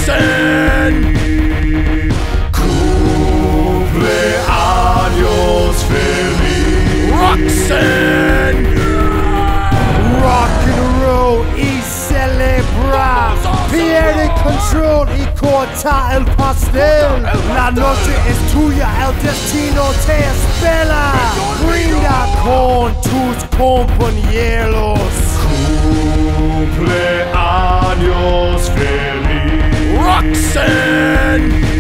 Roxanne! Cumpleaños feliz! Roxanne! Rock and roll y celebrar. Pierde control y corta el pastel. La noche es tuya, el destino te espera. Brinda con tus compañeros. Cumpleaños feliz! Roxanne!